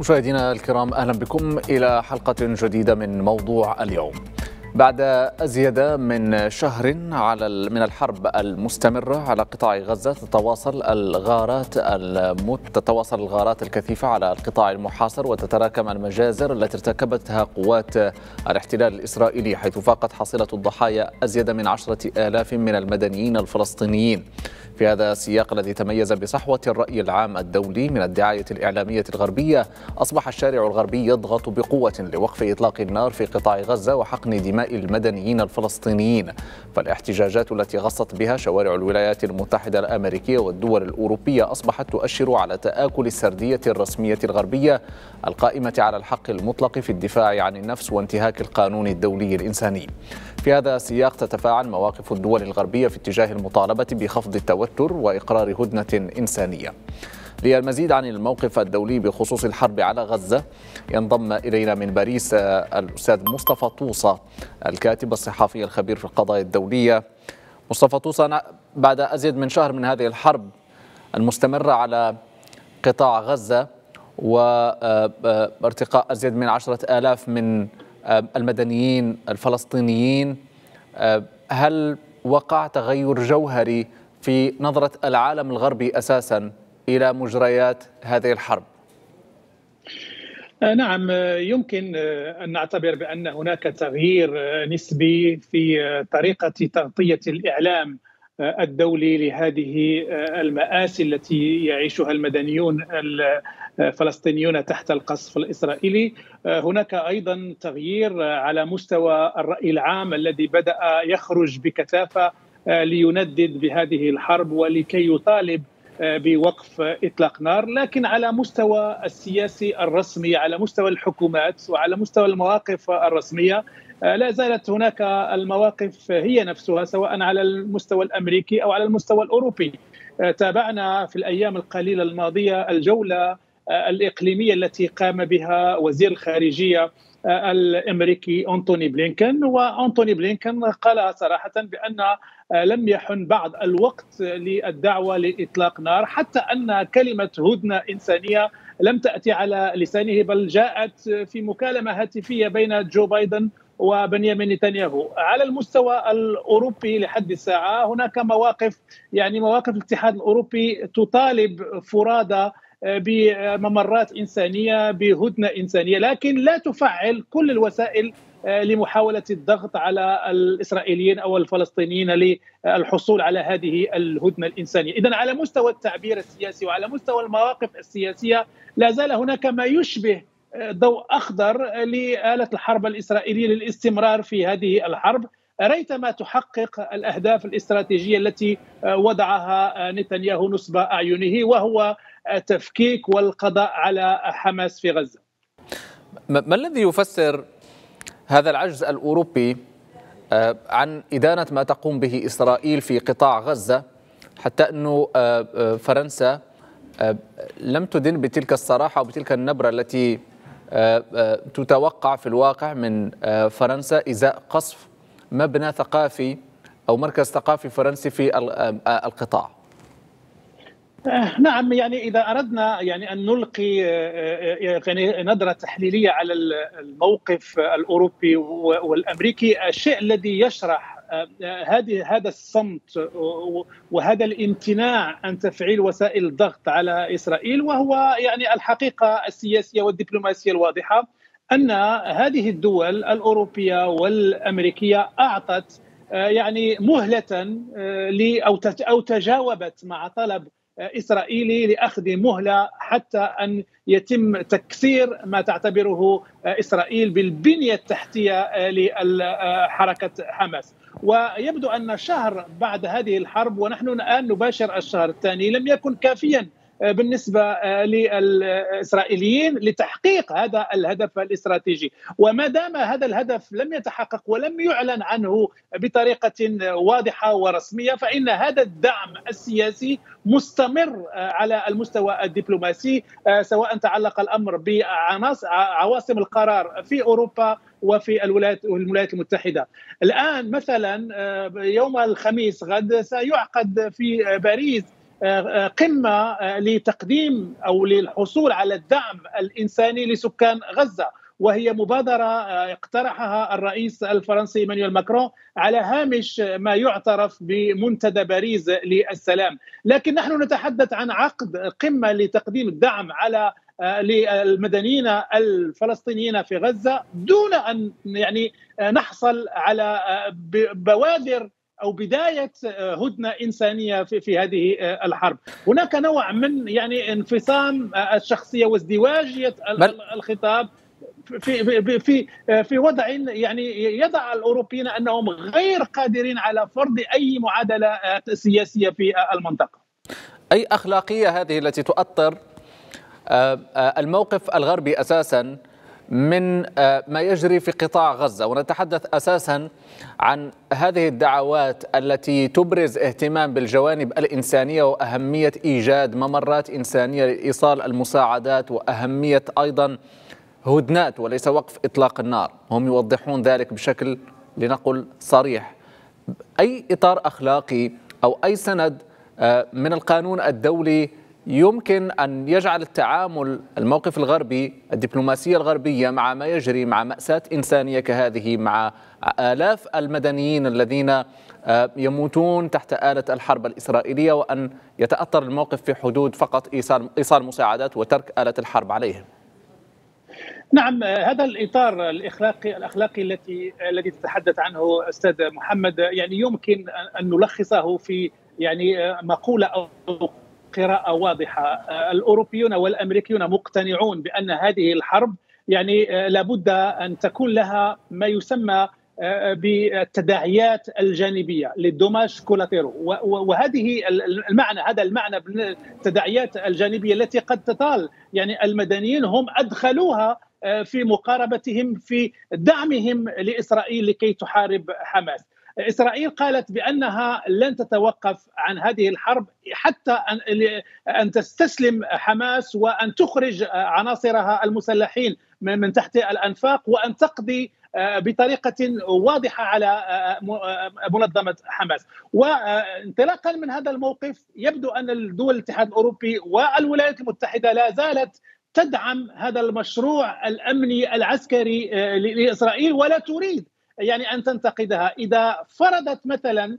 مشاهدينا الكرام، أهلا بكم إلى حلقة جديدة من موضوع اليوم. بعد أزيد من شهر من الحرب المستمرة على قطاع غزة، تتواصل الغارات الكثيفة على القطاع المحاصر، وتتراكم المجازر التي ارتكبتها قوات الاحتلال الإسرائيلي، حيث فاقت حصيلة الضحايا أزيد من 10,000 من المدنيين الفلسطينيين. في هذا السياق الذي تميز بصحوة الرأي العام الدولي من الدعاية الإعلامية الغربية، أصبح الشارع الغربي يضغط بقوة لوقف إطلاق النار في قطاع غزة وحقن دماء المدنيين الفلسطينيين. فالاحتجاجات التي غصت بها شوارع الولايات المتحدة الأمريكية والدول الأوروبية أصبحت تؤشر على تآكل السردية الرسمية الغربية القائمة على الحق المطلق في الدفاع عن النفس وانتهاك القانون الدولي الإنساني. في هذا السياق تتفاعل مواقف الدول الغربية في اتجاه المطالبة بخفض التوتر وإقرار هدنة إنسانية. للمزيد عن الموقف الدولي بخصوص الحرب على غزة ينضم إلينا من باريس الأستاذ مصطفى طوسة، الكاتب الصحفي الخبير في القضايا الدولية. مصطفى طوسة، بعد أزيد من شهر من هذه الحرب المستمرة على قطاع غزة وارتقاء أزيد من 10,000 من المدنيين الفلسطينيين، هل وقع تغير جوهري في نظرة العالم الغربي أساساً إلى مجريات هذه الحرب؟ نعم، يمكن أن نعتبر بأن هناك تغيير نسبي في طريقة تغطية الإعلام الدولي لهذه المآسي التي يعيشها المدنيون الفلسطينيون تحت القصف الإسرائيلي. هناك أيضا تغيير على مستوى الرأي العام الذي بدأ يخرج بكثافة ليندد بهذه الحرب ولكي يطالب بوقف إطلاق نار، لكن على مستوى السياسي الرسمي، على مستوى الحكومات وعلى مستوى المواقف الرسمية، لا زالت هناك المواقف هي نفسها، سواء على المستوى الأمريكي أو على المستوى الأوروبي. تابعنا في الأيام القليلة الماضية الجولة الإقليمية التي قام بها وزير الخارجية الأمريكي أنتوني بلينكن، وأنتوني بلينكن قال صراحة بأن لم يحن بعد الوقت للدعوة لإطلاق نار، حتى أن كلمة هدنة إنسانية لم تأتي على لسانه، بل جاءت في مكالمة هاتفية بين جو بايدن وبنيامين نتنياهو. على المستوى الأوروبي لحد الساعة هناك مواقف الاتحاد الأوروبي تطالب فرادى بممرات إنسانية، بهدنة إنسانية، لكن لا تفعل كل الوسائل لمحاولة الضغط على الإسرائيليين أو الفلسطينيين للحصول على هذه الهدنة الإنسانية. إذن على مستوى التعبير السياسي وعلى مستوى المواقف السياسية لا زال هناك ما يشبه ضوء أخضر لآلة الحرب الإسرائيلية للاستمرار في هذه الحرب ريثما تحقق الأهداف الاستراتيجية التي وضعها نتنياهو نصب أعينه، وهو تفكيك والقضاء على حماس في غزة. ما الذي يفسر هذا العجز الأوروبي عن إدانة ما تقوم به إسرائيل في قطاع غزة، حتى أنه فرنسا لم تدن بتلك الصراحة وبتلك النبرة التي تتوقع في الواقع من فرنسا إزاء قصف مبنى ثقافي أو مركز ثقافي فرنسي في القطاع؟ نعم، إذا أردنا أن نلقي نظرة تحليلية على الموقف الأوروبي والأمريكي، الشيء الذي يشرح هذا الصمت وهذا الامتناع عن تفعيل وسائل الضغط على إسرائيل، وهو الحقيقة السياسية والدبلوماسية الواضحة أن هذه الدول الأوروبية والأمريكية أعطت مهلة أو تجاوبت مع طلب إسرائيلي لأخذ مهلة حتى أن يتم تكسير ما تعتبره إسرائيل بالبنية التحتية لحركة حماس. ويبدو أن شهر بعد هذه الحرب ونحن الآن نباشر الشهر الثاني لم يكن كافيا بالنسبة للإسرائيليين لتحقيق هذا الهدف الاستراتيجي. وما دام هذا الهدف لم يتحقق ولم يعلن عنه بطريقة واضحة ورسمية، فإن هذا الدعم السياسي مستمر على المستوى الدبلوماسي، سواء تعلق الأمر بعواصم القرار في أوروبا وفي الولايات المتحدة. الآن مثلا يوم الخميس غد سيعقد في باريس قمة لتقديم أو للحصول على الدعم الإنساني لسكان غزة، وهي مبادرة اقترحها الرئيس الفرنسي إيمانويل ماكرون على هامش ما يعترف بمنتدى باريس للسلام. لكن نحن نتحدث عن عقد قمة لتقديم الدعم على للمدنيين الفلسطينيين في غزة دون أن نحصل على بوادر أو بداية هدنة إنسانية في هذه الحرب. هناك نوع من انفصام الشخصية وازدواجية الخطاب في وضع يضع الأوروبيين أنهم غير قادرين على فرض أي معادلة سياسية في المنطقة. أي أخلاقية هذه التي تؤطر الموقف الغربي أساسا من ما يجري في قطاع غزة؟ ونتحدث أساسا عن هذه الدعوات التي تبرز اهتمام بالجوانب الإنسانية وأهمية إيجاد ممرات إنسانية لإيصال المساعدات وأهمية أيضا هدنات وليس وقف إطلاق النار. هم يوضحون ذلك بشكل لنقل صريح. أي إطار أخلاقي أو أي سند من القانون الدولي يمكن أن يجعل التعامل الموقف الغربي الدبلوماسية الغربية مع ما يجري، مع مأساة إنسانية كهذه، مع آلاف المدنيين الذين يموتون تحت آلة الحرب الإسرائيلية، وأن يتأطر الموقف في حدود فقط إيصال مساعدات وترك آلة الحرب عليهم؟ نعم، هذا الإطار الأخلاقي الذي تتحدث عنه أستاذ محمد يمكن أن نلخصه في مقولة أو قراءة واضحة. الأوروبيون والأمريكيون مقتنعون بأن هذه الحرب لابد أن تكون لها ما يسمى بالتداعيات الجانبية للدوماج كولاتيرو، وهذه هذا المعنى بالتداعيات الجانبية التي قد تطال المدنيين هم أدخلوها في مقاربتهم في دعمهم لإسرائيل لكي تحارب حماس. إسرائيل قالت بأنها لن تتوقف عن هذه الحرب حتى أن تستسلم حماس وأن تخرج عناصرها المسلحين من تحت الأنفاق وأن تقضي بطريقة واضحة على منظمة حماس. وانطلاقا من هذا الموقف يبدو أن الدول الاتحاد الأوروبي والولايات المتحدة لا زالت تدعم هذا المشروع الأمني العسكري لإسرائيل ولا تريد أن تنتقدها. إذا فرضت مثلا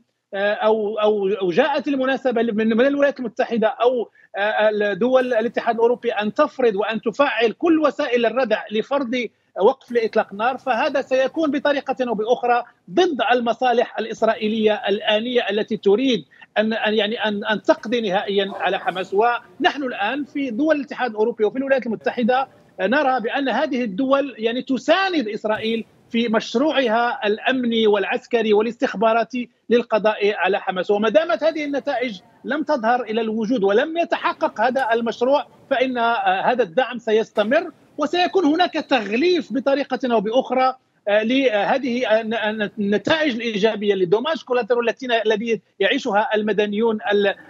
أو جاءت المناسبة من الولايات المتحدة أو دول الاتحاد الأوروبي أن تفرض وأن تفعل كل وسائل الردع لفرض وقف لإطلاق النار، فهذا سيكون بطريقة أو بأخرى ضد المصالح الإسرائيلية الآنية التي تريد أن تقضي نهائيا على حماس. ونحن الآن في دول الاتحاد الأوروبي وفي الولايات المتحدة نرى بأن هذه الدول تساند إسرائيل في مشروعها الأمني والعسكري والاستخباراتي للقضاء على حماس. وما دامت هذه النتائج لم تظهر إلى الوجود ولم يتحقق هذا المشروع فإن هذا الدعم سيستمر، وسيكون هناك تغليف بطريقة أو بأخرى لهذه النتائج الإيجابية لدوماج كولاتيرو الذي يعيشها المدنيون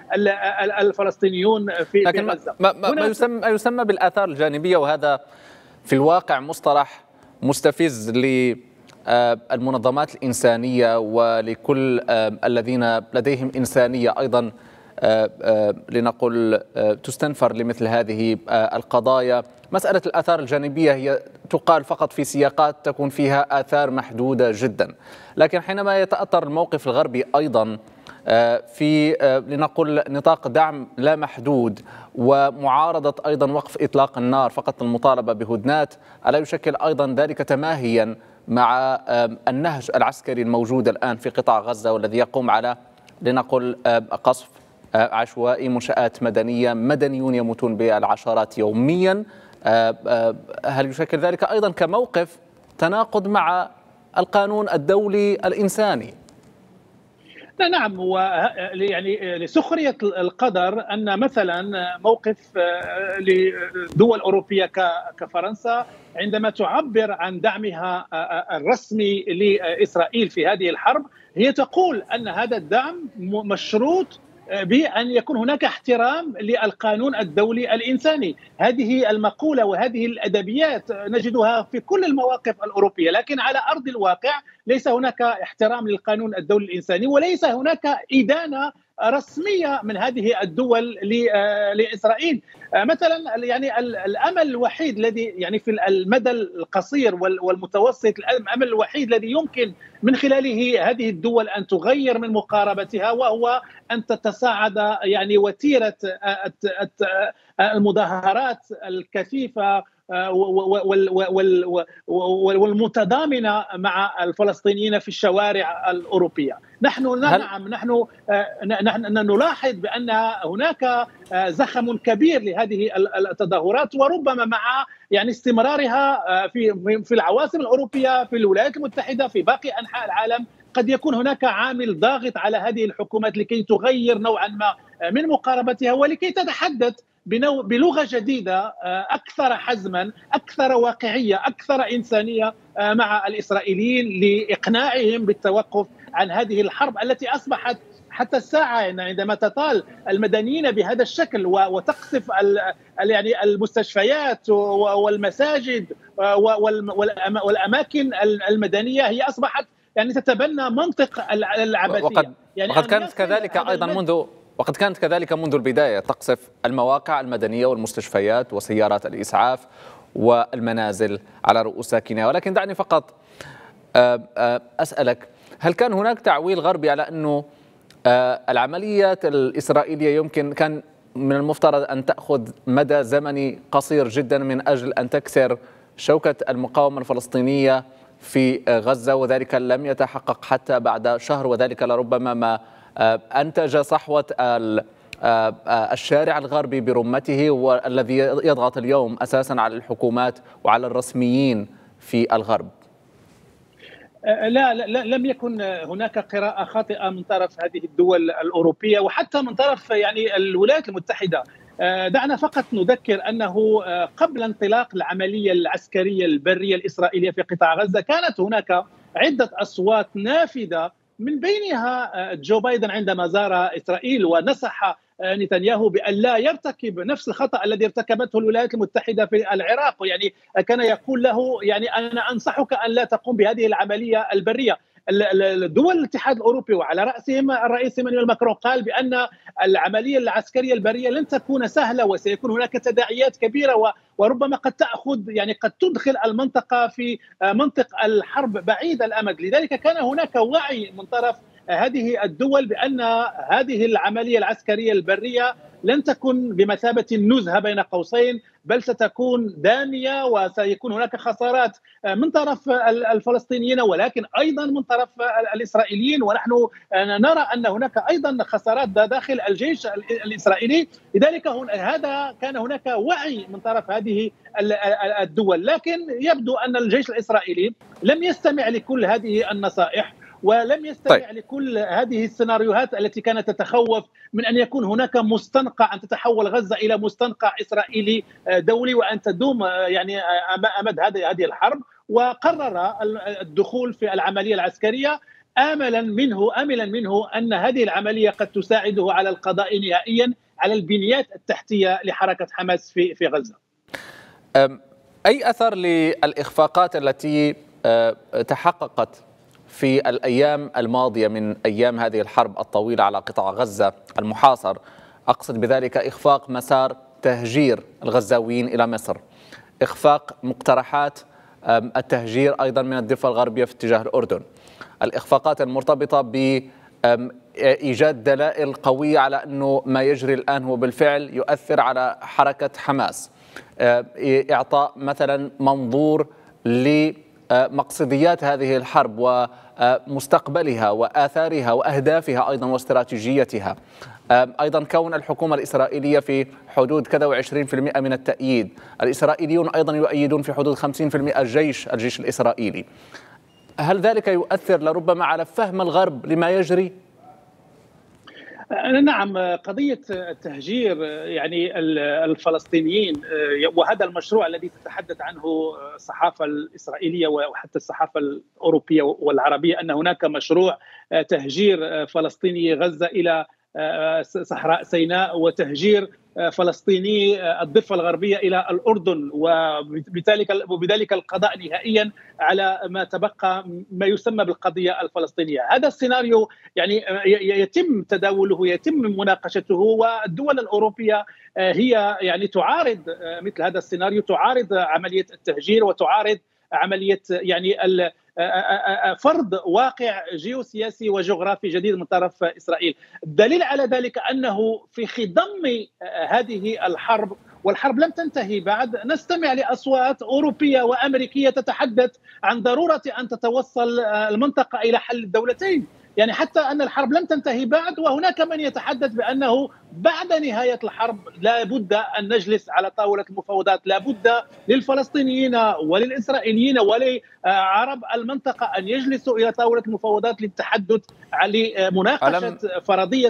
الفلسطينيون في غزة. ما يسمى بالآثار الجانبية، وهذا في الواقع مصطلح مستفز للمنظمات الإنسانية ولكل الذين لديهم إنسانية أيضا لنقل تستنفر لمثل هذه القضايا. مسألة الآثار الجانبية هي تقال فقط في سياقات تكون فيها آثار محدودة جدا، لكن حينما يتأثر الموقف الغربي أيضا في لنقل نطاق دعم لا محدود ومعارضة أيضا وقف إطلاق النار، فقط المطالبة بهدنات، ألا يشكل أيضا ذلك تماهيا مع النهج العسكري الموجود الآن في قطاع غزة والذي يقوم على لنقل قصف عشوائي منشآت مدنية، مدنيون يموتون بالعشرات يوميا؟ هل يشكل ذلك أيضا كموقف تناقض مع القانون الدولي الإنساني؟ نعم، لسخرية القدر أن مثلا موقف لدول أوروبية كفرنسا عندما تعبر عن دعمها الرسمي لإسرائيل في هذه الحرب هي تقول أن هذا الدعم مشروط بأن يكون هناك احترام للقانون الدولي الإنساني. هذه المقولة وهذه الأدبيات نجدها في كل المواقف الأوروبية، لكن على أرض الواقع ليس هناك احترام للقانون الدولي الإنساني وليس هناك إدانة رسمية من هذه الدول لإسرائيل. مثلا يعني الأمل الوحيد الذي يعني في المدى القصير والمتوسط، الأمل الوحيد الذي يمكن من خلاله هذه الدول أن تغير من مقاربتها وهو أن تتصاعد يعني وتيرة المظاهرات الكثيفة والمتضامنة مع الفلسطينيين في الشوارع الأوروبية. نحن نلاحظ بأن هناك زخم كبير لهذه التظاهرات، وربما مع يعني استمرارها في العواصم الأوروبية، في الولايات المتحدة، في باقي أنحاء العالم، قد يكون هناك عامل ضاغط على هذه الحكومات لكي تغير نوعا ما من مقاربتها، ولكي تتحدث بلغة جديدة أكثر حزما، أكثر واقعية، أكثر إنسانية مع الإسرائيليين، لإقناعهم بالتوقف عن هذه الحرب التي أصبحت حتى الساعة عندما تطال المدنيين بهذا الشكل وتقصف يعني المستشفيات والمساجد والأماكن المدنية، هي أصبحت يعني تتبنى منطق العبثية. يعني وقد كانت كذلك منذ البداية تقصف المواقع المدنية والمستشفيات وسيارات الإسعاف والمنازل على رؤوس ساكنها. ولكن دعني فقط أسألك، هل كان هناك تعويل غربي على أنه العمليات الإسرائيلية يمكن كان من المفترض أن تأخذ مدى زمني قصير جدا من أجل أن تكسر شوكة المقاومة الفلسطينية في غزة، وذلك لم يتحقق حتى بعد شهر، وذلك لربما ما أنتج صحوة الشارع الغربي برمته، والذي يضغط اليوم أساسا على الحكومات وعلى الرسميين في الغرب؟ لا لم يكن هناك قراءة خاطئة من طرف هذه الدول الأوروبية وحتى من طرف يعني الولايات المتحدة. دعنا فقط نذكر أنه قبل انطلاق العملية العسكرية البرية الإسرائيلية في قطاع غزة كانت هناك عدة أصوات نافذة، من بينها جو بايدن عندما زار إسرائيل ونصح نتنياهو بأن لا يرتكب نفس الخطأ الذي ارتكبته الولايات المتحدة في العراق. يعني كان يقول له يعني أنا أنصحك أن لا تقوم بهذه العملية البرية. دول الاتحاد الأوروبي وعلى رأسهم الرئيس إيمانويل ماكرون قال بأن العملية العسكرية البرية لن تكون سهلة وسيكون هناك تداعيات كبيرة، وربما قد تأخذ يعني قد تدخل المنطقة في منطق الحرب بعيد الأمد. لذلك كان هناك وعي من طرف هذه الدول بأن هذه العملية العسكرية البرية لن تكن بمثابة النزهة بين قوسين، بل ستكون دامية وسيكون هناك خسارات من طرف الفلسطينيين ولكن أيضا من طرف الإسرائيليين، ونحن نرى أن هناك أيضا خسارات داخل الجيش الإسرائيلي. لذلك هذا كان هناك وعي من طرف هذه الدول، لكن يبدو أن الجيش الإسرائيلي لم يستمع لكل هذه النصائح ولم يستمع لكل هذه السيناريوهات التي كانت تتخوف من أن يكون هناك مستنقع، أن تتحول غزة إلى مستنقع إسرائيلي دولي وأن تدوم يعني أمد هذه الحرب، وقرر الدخول في العملية العسكرية آملا منه أن هذه العملية قد تساعده على القضاء نهائيا على البنيات التحتية لحركة حماس في غزة. أي أثر للإخفاقات التي تحققت في الأيام الماضية من أيام هذه الحرب الطويلة على قطاع غزة المحاصر؟ أقصد بذلك إخفاق مسار تهجير الغزاويين إلى مصر، إخفاق مقترحات التهجير أيضا من الضفة الغربية في اتجاه الأردن، الإخفاقات المرتبطة بإيجاد دلائل قوية على أنه ما يجري الآن هو بالفعل يؤثر على حركة حماس، إعطاء مثلا منظور لمقصديات هذه الحرب ومستقبلها وآثارها وأهدافها أيضا واستراتيجيتها، أيضا كون الحكومة الإسرائيلية في حدود كذا و20% من التأييد، الإسرائيليون أيضا يؤيدون في حدود 50% الجيش الإسرائيلي. هل ذلك يؤثر لربما على فهم الغرب لما يجري؟ نعم، قضية تهجير يعني الفلسطينيين وهذا المشروع الذي تتحدث عنه الصحافة الإسرائيلية وحتى الصحافة الأوروبية والعربية أن هناك مشروع تهجير فلسطيني غزة إلى صحراء سيناء وتهجير فلسطيني الضفة الغربية إلى الأردن، وبذلك القضاء نهائيا على ما تبقى ما يسمى بالقضية الفلسطينية. هذا السيناريو يعني يتم تداوله، يتم مناقشته، والدول الأوروبية هي يعني تعارض مثل هذا السيناريو، تعارض عملية التهجير وتعارض عملية يعني فرض واقع جيوسياسي وجغرافي جديد من طرف إسرائيل. الدليل على ذلك أنه في خضم هذه الحرب، والحرب لم تنتهي بعد، نستمع لأصوات أوروبية وأمريكية تتحدث عن ضرورة أن تتوصل المنطقة إلى حل الدولتين. يعني حتى أن الحرب لم تنتهي بعد، وهناك من يتحدث بأنه بعد نهاية الحرب لا بد أن نجلس على طاولة المفاوضات، لا بد للفلسطينيين وللإسرائيليين ولعرب المنطقة أن يجلسوا إلى طاولة المفاوضات للتحدث على مناقشة فرضية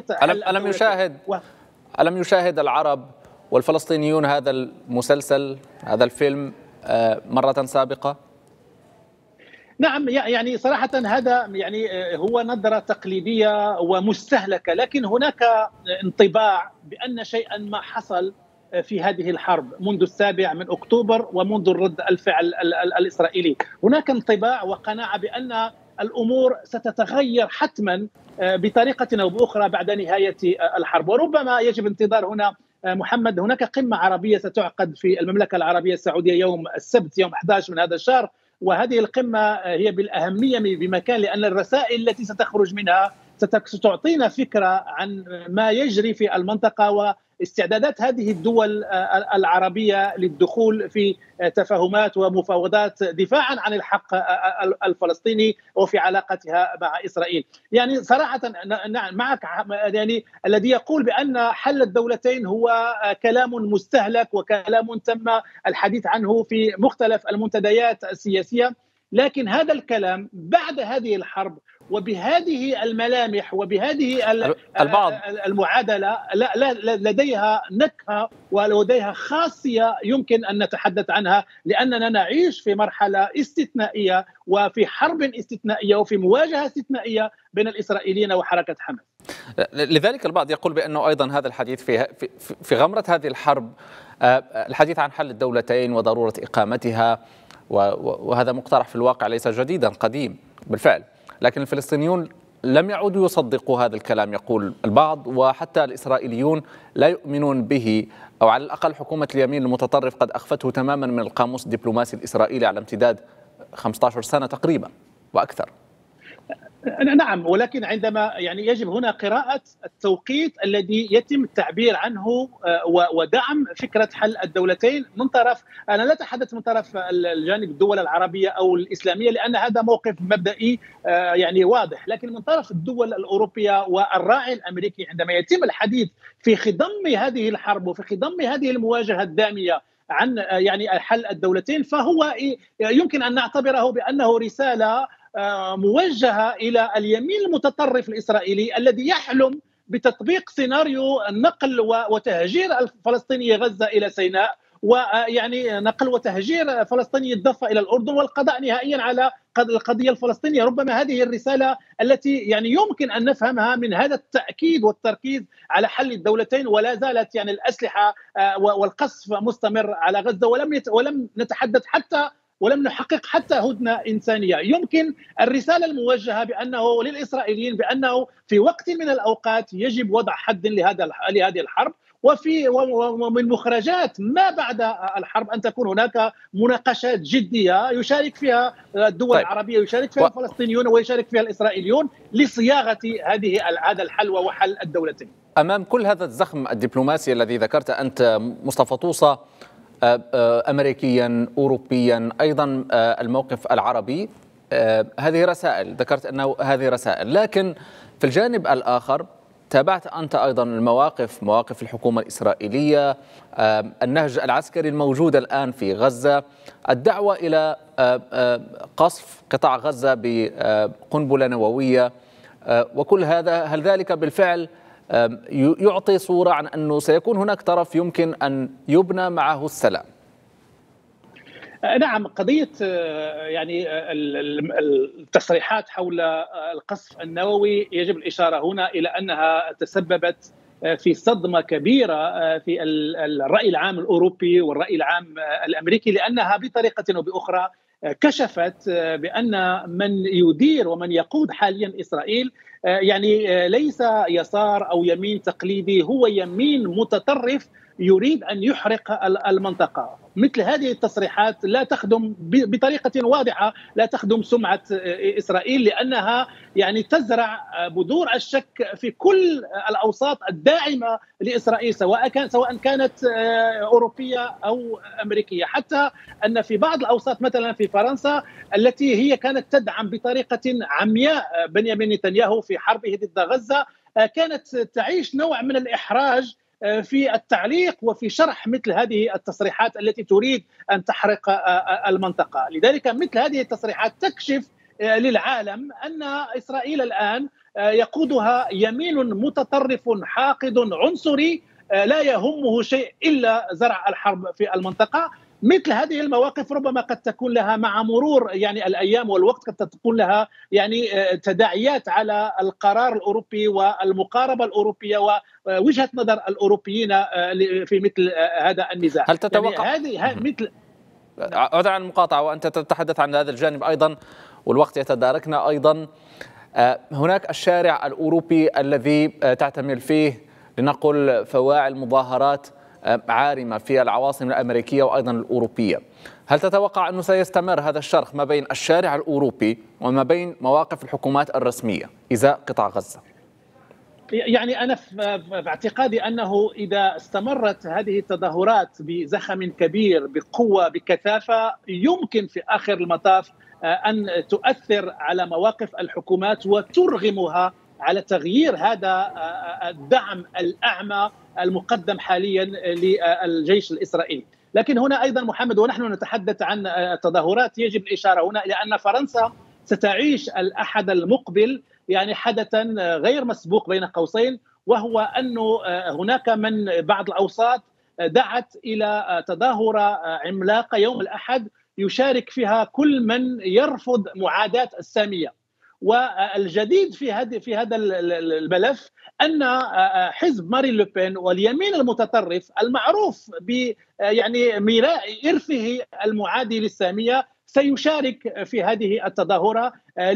ألم يشاهد العرب والفلسطينيون هذا المسلسل، هذا الفيلم مرة سابقة؟ نعم، يعني صراحة هذا يعني هو نظرة تقليدية ومستهلكة، لكن هناك انطباع بأن شيئا ما حصل في هذه الحرب منذ 7 أكتوبر ومنذ الرد الفعل الإسرائيلي. هناك انطباع وقناعة بأن الأمور ستتغير حتما بطريقة أو بأخرى بعد نهاية الحرب. وربما يجب انتظار هنا محمد، هناك قمة عربية ستعقد في المملكة العربية السعودية يوم السبت، يوم 11 من هذا الشهر، وهذه القمة هي بالأهمية بمكان، لأن الرسائل التي ستخرج منها ستعطينا فكرة عن ما يجري في المنطقة واستعدادات هذه الدول العربية للدخول في تفاهمات ومفاوضات دفاعا عن الحق الفلسطيني وفي علاقتها مع إسرائيل. يعني صراحة معك، يعني الذي يقول بأن حل الدولتين هو كلام مستهلك وكلام تم الحديث عنه في مختلف المنتديات السياسية، لكن هذا الكلام بعد هذه الحرب وبهذه الملامح وبهذه البعض المعادلة لا لديها نكهة ولديها خاصية يمكن أن نتحدث عنها، لأننا نعيش في مرحلة استثنائية وفي حرب استثنائية وفي مواجهة استثنائية بين الإسرائيليين وحركة حماس. لذلك البعض يقول بأنه أيضا هذا الحديث في غمرة هذه الحرب، الحديث عن حل الدولتين وضرورة إقامتها، وهذا مقترح في الواقع ليس جديدا، قديم بالفعل، لكن الفلسطينيون لم يعودوا يصدقوا هذا الكلام يقول البعض، وحتى الإسرائيليون لا يؤمنون به، أو على الأقل حكومة اليمين المتطرف قد أخفته تماما من القاموس الدبلوماسي الإسرائيلي على امتداد 15 سنة تقريبا وأكثر. نعم، ولكن عندما يعني يجب هنا قراءة التوقيت الذي يتم التعبير عنه ودعم فكرة حل الدولتين من طرف، أنا لا أتحدث من طرف الجانب الدول العربية أو الإسلامية لأن هذا موقف مبدئي يعني واضح، لكن من طرف الدول الأوروبية والراعي الأمريكي عندما يتم الحديث في خضم هذه الحرب وفي خضم هذه المواجهة الدامية عن يعني حل الدولتين، فهو يمكن أن نعتبره بأنه رسالة موجهة إلى اليمين المتطرف الإسرائيلي الذي يحلم بتطبيق سيناريو النقل وتهجير الفلسطيني غزة إلى سيناء، ويعني نقل وتهجير فلسطيني الضفة إلى الأردن والقضاء نهائيا على القضية الفلسطينية. ربما هذه الرسالة التي يعني يمكن أن نفهمها من هذا التأكيد والتركيز على حل الدولتين، ولا زالت يعني الأسلحة والقصف مستمر على غزة، ولم نتحدث حتى ولم نحقق حتى هدنة إنسانية. يمكن الرسالة الموجهة بأنه للإسرائيليين بأنه في وقت من الأوقات يجب وضع حد لهذه الحرب، ومن مخرجات ما بعد الحرب أن تكون هناك مناقشات جدية يشارك فيها الدول العربية، يشارك فيها الفلسطينيون ويشارك فيها الإسرائيليون لصياغة هذا الحل وحل الدولتين. أمام كل هذا الزخم الدبلوماسي الذي ذكرت أنت مصطفى طوسة، أمريكيا أوروبيا أيضا الموقف العربي، هذه رسائل ذكرت أنه هذه رسائل، لكن في الجانب الآخر تابعت أنت أيضا مواقف الحكومة الإسرائيلية، النهج العسكري الموجود الآن في غزة، الدعوة إلى قصف قطاع غزة بقنبلة نووية، وكل هذا، هل ذلك بالفعل يعطي صورة عن أنه سيكون هناك طرف يمكن أن يبنى معه السلام؟ نعم، قضية يعني التصريحات حول القصف النووي يجب الإشارة هنا إلى أنها تسببت في صدمة كبيرة في الرأي العام الأوروبي والرأي العام الأمريكي، لأنها بطريقة أو بأخرى كشفت بأن من يدير ومن يقود حاليا إسرائيل يعني ليس يسار أو يمين تقليدي، هو يمين متطرف يريد أن يحرق المنطقة. مثل هذه التصريحات لا تخدم بطريقة واضحة، لا تخدم سمعة إسرائيل، لأنها يعني تزرع بذور الشك في كل الأوساط الداعمة لإسرائيل، سواء كانت أوروبية أو أمريكية. حتى أن في بعض الأوساط مثلا في فرنسا التي هي كانت تدعم بطريقة عمياء بنيامين نتنياهو في حربه ضد غزة، كانت تعيش نوع من الإحراج في التعليق وفي شرح مثل هذه التصريحات التي تريد أن تحرق المنطقة. لذلك مثل هذه التصريحات تكشف للعالم أن إسرائيل الآن يقودها يمين متطرف حاقد عنصري لا يهمه شيء إلا زرع الحرب في المنطقة. مثل هذه المواقف ربما قد تكون لها مع مرور يعني الأيام والوقت قد تكون لها يعني تداعيات على القرار الأوروبي والمقاربة الأوروبية ووجهة نظر الأوروبيين في مثل هذا النزاع. هل تتوقع يعني مثل عذرا عن المقاطعة وأنت تتحدث عن هذا الجانب أيضا والوقت يتداركنا أيضا، هناك الشارع الأوروبي الذي تعتمل فيه لنقل فواعل مظاهرات عارمة في العواصم الأمريكية وأيضا الأوروبية. هل تتوقع أنه سيستمر هذا الشرخ ما بين الشارع الأوروبي وما بين مواقف الحكومات الرسمية إزاء قطاع غزة؟ يعني أنا في اعتقادي أنه إذا استمرت هذه التظاهرات بزخم كبير بقوة بكثافة يمكن في آخر المطاف أن تؤثر على مواقف الحكومات وترغمها على تغيير هذا الدعم الأعمى المقدم حاليا للجيش الإسرائيلي. لكن هنا أيضا محمد ونحن نتحدث عن تظاهرات يجب الإشارة هنا إلى أن فرنسا ستعيش الأحد المقبل يعني حدثا غير مسبوق بين قوسين، وهو أنه هناك من بعض الأوساط دعت إلى تظاهرة عملاقة يوم الأحد يشارك فيها كل من يرفض معاداة السامية. والجديد في هذا الملف أن حزب مارين لوبين واليمين المتطرف المعروف ب يعني ميراء إرثه المعادي للسامية سيشارك في هذه التظاهرة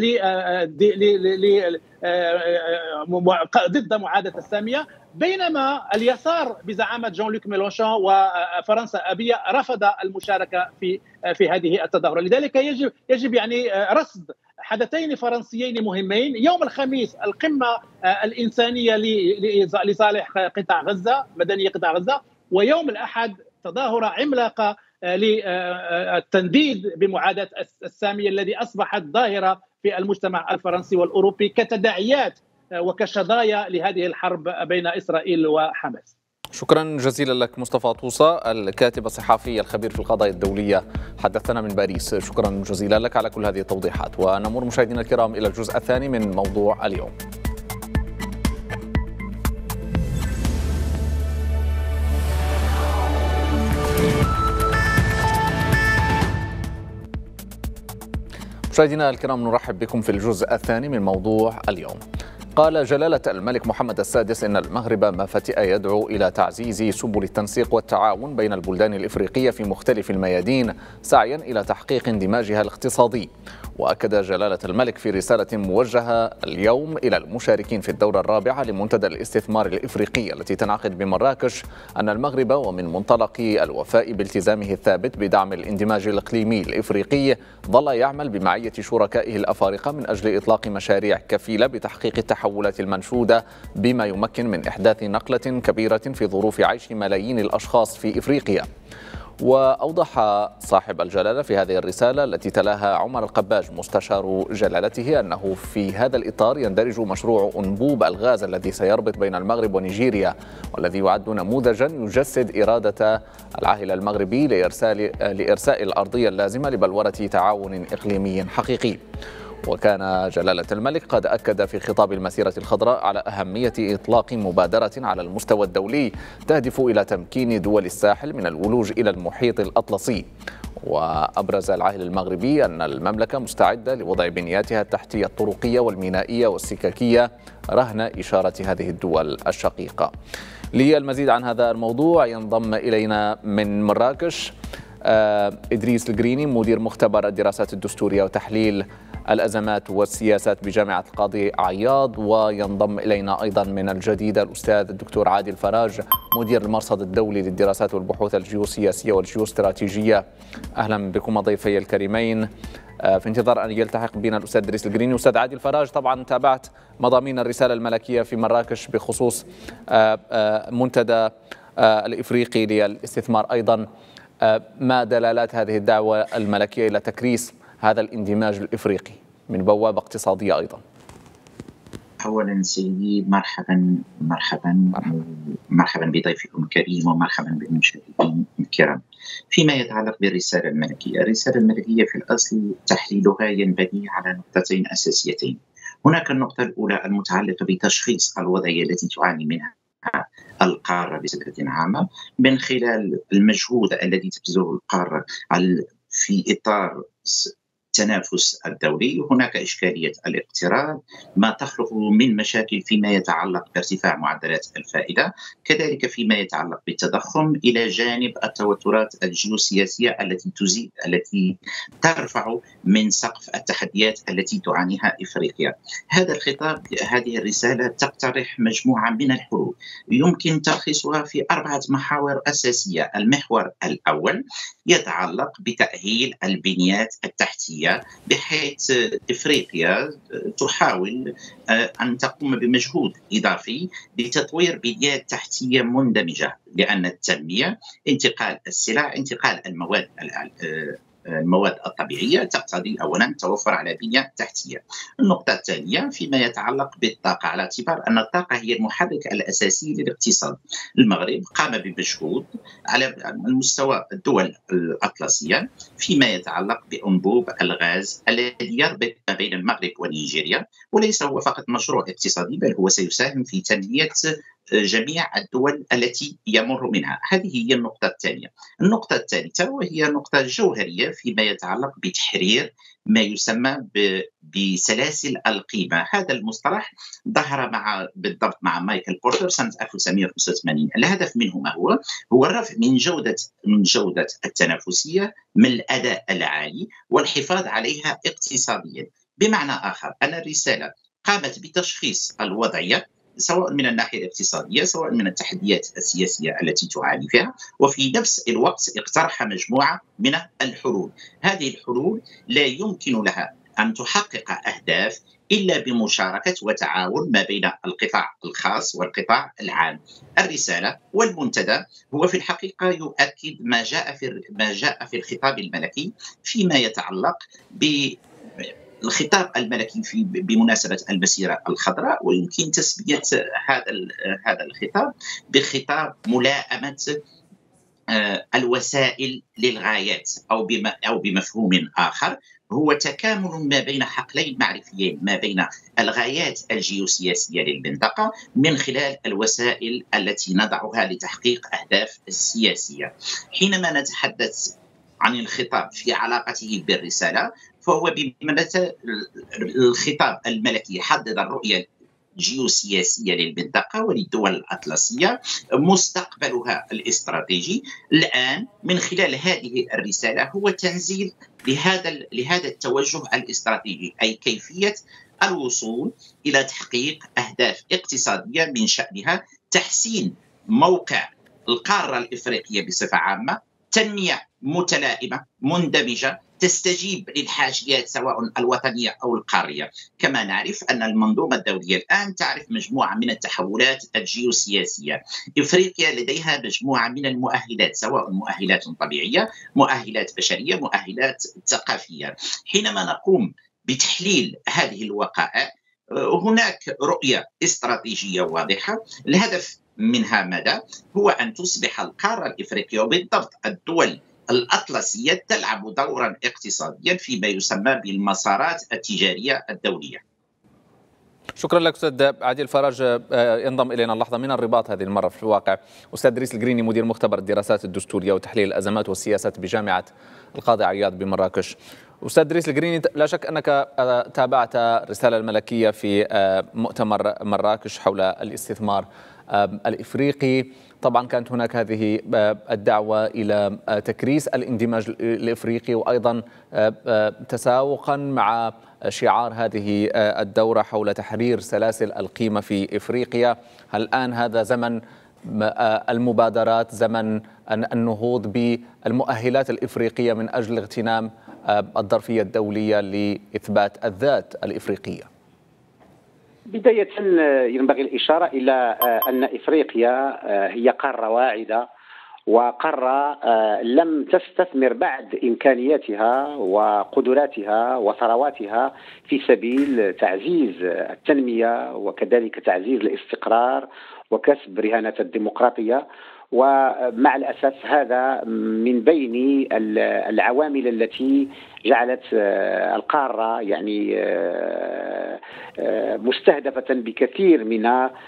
ضد معاداة السامية، بينما اليسار بزعامة جون لوك ميلونشون وفرنسا أبية رفض المشاركة في هذه التظاهرة. لذلك يجب يعني رصد حدثين فرنسيين مهمين: يوم الخميس القمة الإنسانية لصالح قطاع غزة، مدنية قطاع غزة، ويوم الأحد تظاهرة عملاقة للتنديد بمعاداة السامية الذي أصبحت ظاهرة في المجتمع الفرنسي والأوروبي كتداعيات وكشظايا لهذه الحرب بين إسرائيل وحماس. شكرا جزيلا لك مصطفى طوسة، الكاتب الصحفي الخبير في القضايا الدولية، حدثنا من باريس. شكرا جزيلا لك على كل هذه التوضيحات. ونمر مشاهدينا الكرام إلى الجزء الثاني من موضوع اليوم. مشاهدينا الكرام، نرحب بكم في الجزء الثاني من موضوع اليوم. قال جلالة الملك محمد السادس إن المغرب ما فتئ يدعو إلى تعزيز سبل التنسيق والتعاون بين البلدان الإفريقية في مختلف الميادين سعيا إلى تحقيق اندماجها الاقتصادي. وأكد جلالة الملك في رسالة موجهة اليوم إلى المشاركين في الدورة الرابعة لمنتدى الاستثمار الإفريقي التي تنعقد بمراكش أن المغرب ومن منطلق الوفاء بالتزامه الثابت بدعم الاندماج الإقليمي الإفريقي ظل يعمل بمعية شركائه الأفارقة من أجل إطلاق مشاريع كفيلة بتحقيق التحولات المنشودة بما يمكن من إحداث نقلة كبيرة في ظروف عيش ملايين الأشخاص في إفريقيا. وأوضح صاحب الجلالة في هذه الرسالة التي تلاها عمر القباج مستشار جلالته أنه في هذا الإطار يندرج مشروع أنبوب الغاز الذي سيربط بين المغرب ونيجيريا، والذي يعد نموذجا يجسد إرادة العاهل المغربي لإرساء الأرضية اللازمة لبلورة تعاون إقليمي حقيقي. وكان جلالة الملك قد أكد في خطاب المسيرة الخضراء على أهمية إطلاق مبادرة على المستوى الدولي تهدف إلى تمكين دول الساحل من الولوج إلى المحيط الأطلسي. وأبرز العاهل المغربي أن المملكة مستعدة لوضع بنياتها التحتية الطرقية والمينائية والسككية رهن إشارة هذه الدول الشقيقة. للمزيد عن هذا الموضوع ينضم إلينا من مراكش إدريس القريني، مدير مختبر الدراسات الدستورية وتحليل الأزمات والسياسات بجامعة القاضي عياض، وينضم إلينا أيضا من الجديدة الأستاذ الدكتور عادل فراج، مدير المرصد الدولي للدراسات والبحوث الجيوسياسية والجيوستراتيجية. أهلا بكم ضيفي الكريمين. في انتظار أن يلتحق بنا الأستاذ إدريس القريني. أستاذ عادل فراج، طبعا تابعت مضامين الرسالة الملكية في مراكش بخصوص منتدى الإفريقي للاستثمار أيضا، ما دلالات هذه الدعوة الملكية إلى تكريس هذا الاندماج الإفريقي من بوابة اقتصادية أيضا؟ أولا سيدي مرحبا بضيفكم الكريم ومرحبا بالمشاهدين الكرام. فيما يتعلق بالرسالة الملكية، الرسالة الملكية في الأصل تحليلها ينبني على نقطتين أساسيتين. هناك النقطة الأولى المتعلقة بتشخيص الوضعية التي تعاني منها القارة بصفة عامة من خلال المجهود الذي تبذله القارة في إطار التنافس الدولي. هناك إشكالية الاقتراض، ما تخلق من مشاكل فيما يتعلق بارتفاع معدلات الفائدة، كذلك فيما يتعلق بالتضخم، إلى جانب التوترات الجيوسياسية التي ترفع من سقف التحديات التي تعانيها إفريقيا. هذا الخطاب، هذه الرسالة تقترح مجموعة من الحلول يمكن تلخيصها في 4 محاور أساسية. المحور الأول يتعلق بتأهيل البنيات التحتية، بحيث إفريقيا تحاول أن تقوم بمجهود إضافي لتطوير بنيات تحتية مندمجة، لأن التنمية، انتقال السلع، انتقال المواد الطبيعية تقتضي أولا توفر على بنية تحتية. النقطة الثانية فيما يتعلق بالطاقة، على اعتبار أن الطاقة هي المحرك الأساسي للاقتصاد. المغرب قام بمجهود على المستوى الدول الأطلسية فيما يتعلق بأنبوب الغاز الذي يربط بين المغرب ونيجيريا، وليس هو فقط مشروع اقتصادي بل هو سيساهم في تنمية جميع الدول التي يمر منها. هذه هي النقطة الثانية. النقطة الثالثة وهي نقطة جوهرية فيما يتعلق بتحرير ما يسمى بسلاسل القيمة. هذا المصطلح ظهر بالضبط مع مايكل بورتر سنة 1985. الهدف منه ما هو الرفع من جودة التنافسية، من الأداء العالي، والحفاظ عليها اقتصاديا. بمعنى آخر، أن الرسالة قامت بتشخيص الوضعية سواء من الناحية الاقتصادية سواء من التحديات السياسية التي تعاني فيها، وفي نفس الوقت اقترح مجموعة من الحلول. هذه الحلول لا يمكن لها أن تحقق أهداف إلا بمشاركة وتعاون ما بين القطاع الخاص والقطاع العام. الرسالة والمنتدى هو في الحقيقة يؤكد ما جاء في الخطاب الملكي فيما يتعلق الخطاب الملكي بمناسبة المسيرة الخضراء، ويمكن تسمية هذا الخطاب بخطاب ملائمة الوسائل للغايات، أو بمفهوم آخر هو تكامل ما بين حقلين معرفيين، ما بين الغايات الجيوسياسية للمنطقة من خلال الوسائل التي نضعها لتحقيق أهداف السياسية. حينما نتحدث عن الخطاب في علاقته بالرسالة، فهو بمناسبة الخطاب الملكي حدد الرؤية الجيوسياسية للمنطقة وللدول الأطلسية، مستقبلها الاستراتيجي. الآن من خلال هذه الرسالة هو تنزيل لهذا التوجه الاستراتيجي، أي كيفية الوصول إلى تحقيق أهداف اقتصادية من شأنها تحسين موقع القارة الإفريقية بصفة عامة، تنمية متلائمة مندمجة تستجيب للحاجيات سواء الوطنية أو القارية. كما نعرف أن المنظومة الدولية الآن تعرف مجموعة من التحولات الجيوسياسية. إفريقيا لديها مجموعة من المؤهلات، سواء مؤهلات طبيعية، مؤهلات بشرية، مؤهلات ثقافية. حينما نقوم بتحليل هذه الوقائع هناك رؤية استراتيجية واضحة. الهدف منها ماذا؟ هو أن تصبح القارة الإفريقية وبالضبط الدول الأطلسية تلعب دورا اقتصاديا فيما يسمى بالمسارات التجارية الدولية. شكرا لك أستاذ عادل فرج. ينضم إلينا اللحظة من الرباط هذه المرة في الواقع أستاذ دريس القريني، مدير مختبر الدراسات الدستورية وتحليل الأزمات والسياسات بجامعة القاضي عياض بمراكش. أستاذ دريس القريني، لا شك أنك تابعت الرسالة الملكية في مؤتمر مراكش حول الاستثمار الإفريقي. طبعا كانت هناك هذه الدعوة إلى تكريس الاندماج الإفريقي، وأيضا تساوقا مع شعار هذه الدورة حول تحرير سلاسل القيمة في إفريقيا. هل الآن هذا زمن المبادرات، زمن النهوض بالمؤهلات الإفريقية من أجل اغتنام الظرفية الدولية لإثبات الذات الإفريقية؟ بداية ينبغي الإشارة إلى أن إفريقيا هي قارة واعدة، وقارة لم تستثمر بعد إمكانياتها وقدراتها وثرواتها في سبيل تعزيز التنمية وكذلك تعزيز الاستقرار وكسب رهانة الديمقراطية. ومع الأسف هذا من بين العوامل التي جعلت القارة يعني مستهدفة بكثير من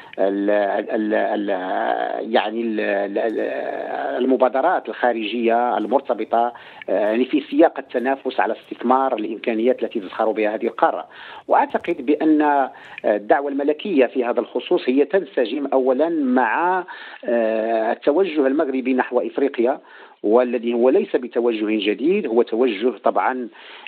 المبادرات الخارجية المرتبطة يعني في سياق التنافس على استثمار الإمكانيات التي تزخر بها هذه القارة. وأعتقد بأن الدعوة الملكية في هذا الخصوص هي تنسجم أولا مع التوجه المغربي نحو إفريقيا، والذي هو ليس بتوجه جديد، هو توجه طبعا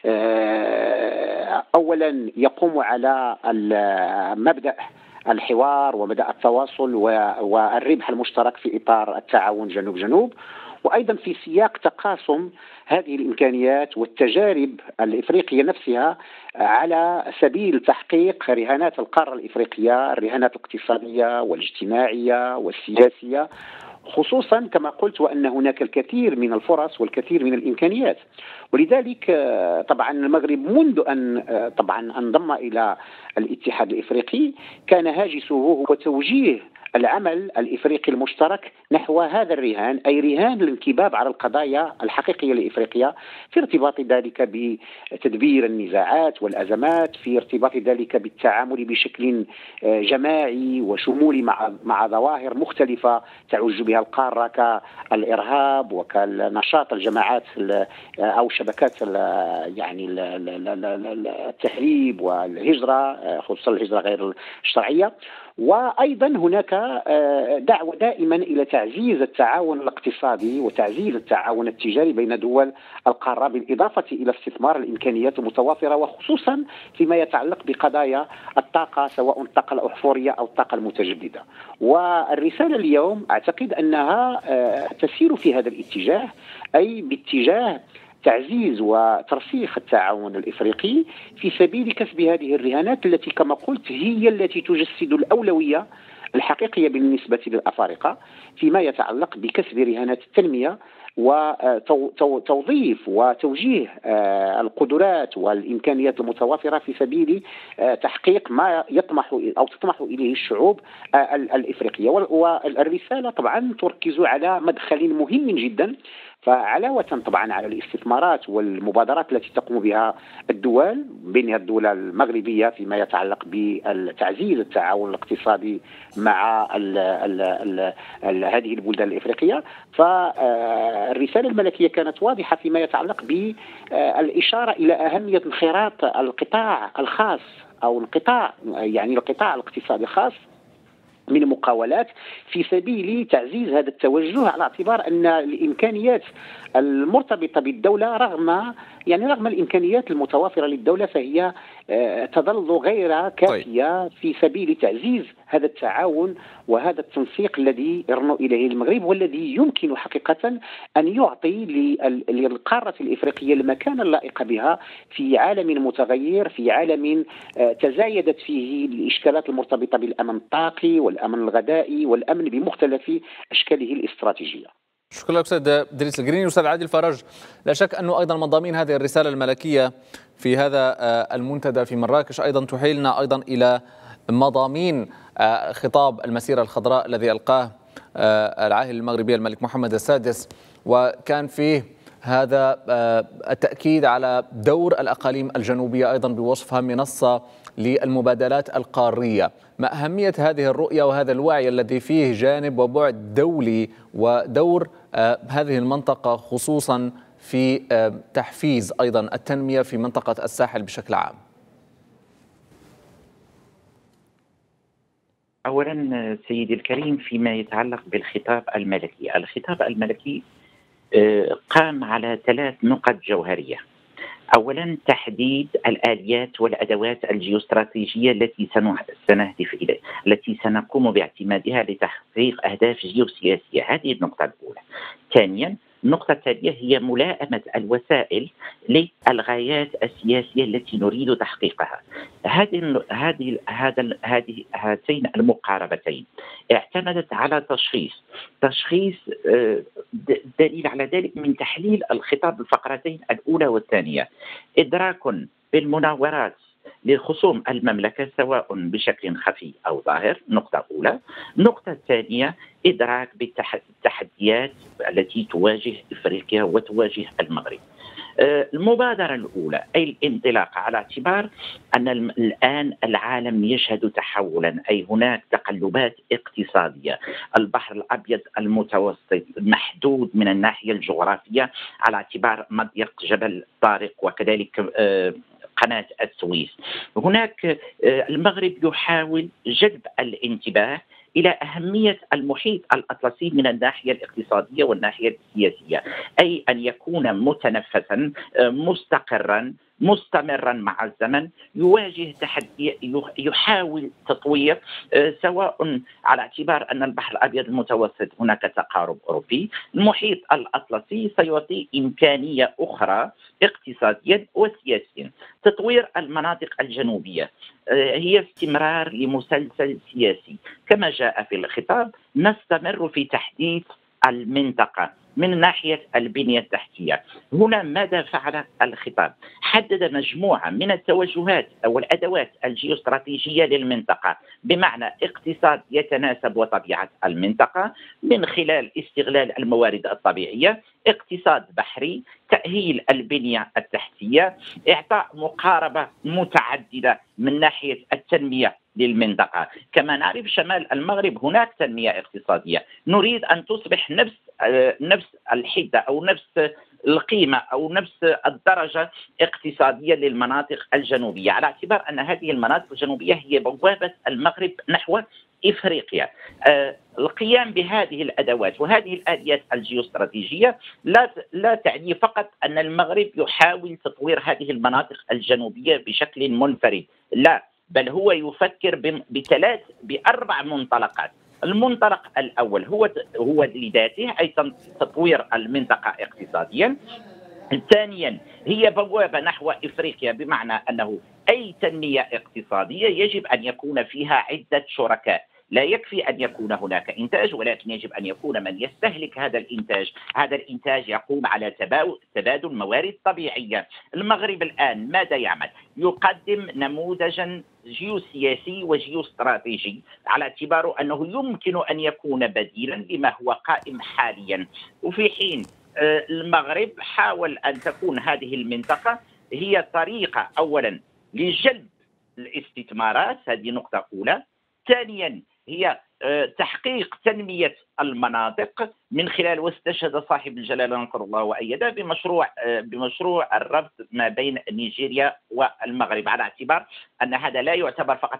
أولا يقوم على مبدأ الحوار ومبدأ التواصل والربح المشترك في إطار التعاون جنوب جنوب، وأيضا في سياق تقاسم هذه الإمكانيات والتجارب الإفريقية نفسها على سبيل تحقيق رهانات القارة الإفريقية، الرهانات الاقتصادية والاجتماعية والسياسية، خصوصا كما قلت وأن هناك الكثير من الفرص والكثير من الإمكانيات. ولذلك طبعا المغرب منذ أن طبعا انضم إلى الاتحاد الإفريقي كان هاجسه هو توجيه العمل الإفريقي المشترك نحو هذا الرهان، أي رهان الانكباب على القضايا الحقيقية لإفريقيا في ارتباط ذلك بتدبير النزاعات والأزمات، في ارتباط ذلك بالتعامل بشكل جماعي وشمولي مع ظواهر مختلفة تعج بها القارة كالإرهاب وكالنشاط الجماعات أو شبكات يعني التهريب والهجرة، خصوصا الهجرة غير الشرعية. وأيضا هناك دعوة دائما إلى تعزيز التعاون الاقتصادي وتعزيز التعاون التجاري بين دول القارة، بالإضافة إلى استثمار الإمكانيات المتوافرة، وخصوصا فيما يتعلق بقضايا الطاقة، سواء الطاقة الأحفورية أو الطاقة المتجددة. والرسالة اليوم أعتقد أنها تسير في هذا الاتجاه، أي باتجاه تعزيز وترسيخ التعاون الإفريقي في سبيل كسب هذه الرهانات التي كما قلت هي التي تجسد الأولوية الحقيقية بالنسبة للأفارقة فيما يتعلق بكسب رهانات التنمية وتوظيف وتوجيه القدرات والإمكانيات المتوافرة في سبيل تحقيق ما يطمح أو تطمح إليه الشعوب الإفريقية. والرسالة طبعا تركز على مدخل مهم جدا، فعلاوة طبعا على الاستثمارات والمبادرات التي تقوم بها الدول بينها الدولة المغربية فيما يتعلق بتعزيز التعاون الاقتصادي مع هذه البلدان الإفريقية، فالرسالة الملكية كانت واضحة فيما يتعلق بالإشارة إلى أهمية انخراط القطاع الخاص أو القطاع الاقتصادي الخاص من المقاولات في سبيل تعزيز هذا التوجه، على اعتبار أن الإمكانيات المرتبطة بالدولة رغم الإمكانيات المتوافرة للدولة فهي تظل غير كافية في سبيل تعزيز هذا التعاون وهذا التنسيق الذي يرنو إليه المغرب، والذي يمكن حقيقة أن يعطي للقارة الإفريقية المكان اللائق بها في عالم متغير، في عالم تزايدت فيه الإشكالات المرتبطة بالأمن الطاقي والأمن الغذائي والأمن بمختلف أشكاله الاستراتيجية. شكرا لك أستاذ دريس القريني. أستاذ عادل فرج، لا شك أنه أيضا مضامين هذه الرسالة الملكية في هذا المنتدى في مراكش أيضا تحيلنا أيضا إلى مضامين خطاب المسيرة الخضراء الذي ألقاه العاهل المغربي الملك محمد السادس، وكان فيه هذا التأكيد على دور الأقاليم الجنوبية أيضا بوصفها منصة للمبادلات القارية. ما أهمية هذه الرؤية وهذا الوعي الذي فيه جانب وبعد دولي ودور هذه المنطقة خصوصا في تحفيز أيضا التنمية في منطقة الساحل بشكل عام؟ أولا سيدي الكريم، فيما يتعلق بالخطاب الملكي، الخطاب الملكي قام على 3 نقط جوهرية. أولا تحديد الآليات والأدوات الجيوستراتيجية التي سنهدف إليه، التي سنقوم باعتمادها لتحقيق أهداف جيوسياسية، هذه النقطة الأولى. ثانيا النقطة التالية هي ملائمة الوسائل للغايات السياسية التي نريد تحقيقها. هاتين المقاربتين اعتمدت على تشخيص دليل على ذلك من تحليل الخطاب الفقرتين الأولى والثانية. إدراك بالمناورات لخصوم المملكة سواء بشكل خفي أو ظاهر، نقطة أولى. نقطة ثانية إدراك بالتحديات التي تواجه إفريقيا وتواجه المغرب. المبادرة الأولى أي الانطلاق، على اعتبار أن الآن العالم يشهد تحولا، أي هناك تقلبات اقتصادية. البحر الأبيض المتوسط محدود من الناحية الجغرافية على اعتبار مضيق جبل طارق وكذلك قناة السويس. هناك المغرب يحاول جلب الانتباه إلى أهمية المحيط الأطلسي من الناحية الاقتصادية والناحية السياسية، أي أن يكون متنفسا مستقرا مستمرا مع الزمن، يواجه تحدي، يحاول تطوير، سواء على اعتبار أن البحر الأبيض المتوسط هناك تقارب أوروبي، المحيط الأطلسي سيعطي إمكانية أخرى اقتصاديا وسياسيا. تطوير المناطق الجنوبية هي استمرار لمسلسل سياسي، كما جاء في الخطاب نستمر في تحديث المنطقة من ناحية البنية التحتية. هنا ماذا فعل الخطاب؟ حدد مجموعة من التوجهات أو الأدوات الجيوستراتيجية للمنطقة، بمعنى اقتصاد يتناسب وطبيعة المنطقة من خلال استغلال الموارد الطبيعية، اقتصاد بحري، تأهيل البنية التحتية، إعطاء مقاربة متعددة من ناحية التنمية للمنطقة. كما نعرف شمال المغرب هناك تنمية اقتصادية، نريد أن تصبح نفس الحدة أو نفس القيمة أو نفس الدرجة اقتصادية للمناطق الجنوبية، على اعتبار أن هذه المناطق الجنوبية هي بوابة المغرب نحو إفريقيا. القيام بهذه الأدوات وهذه الآليات الجيوستراتيجية لا تعني فقط أن المغرب يحاول تطوير هذه المناطق الجنوبية بشكل منفرد، لا، بل هو يفكر بأربع منطلقات. المنطلق الأول هو لذاته، أي تطوير المنطقة اقتصاديا. ثانيا هي بوابة نحو إفريقيا، بمعنى أنه أي تنمية اقتصادية يجب أن يكون فيها عدة شركاء، لا يكفي أن يكون هناك إنتاج، ولكن يجب أن يكون من يستهلك هذا الإنتاج. هذا الإنتاج يقوم على تبادل موارد طبيعية. المغرب الآن ماذا يعمل؟ يقدم نموذجا جيوسياسي وجيوستراتيجي على اعتبار أنه يمكن أن يكون بديلا لما هو قائم حاليا. وفي حين المغرب حاول أن تكون هذه المنطقة هي طريقة أولا لجلب الاستثمارات، هذه نقطة أولى. ثانيا هي تحقيق تنمية المناطق من خلال، واستشهد صاحب الجلالة نصر الله وأيده بمشروع الربط ما بين نيجيريا والمغرب، على اعتبار أن هذا لا يعتبر فقط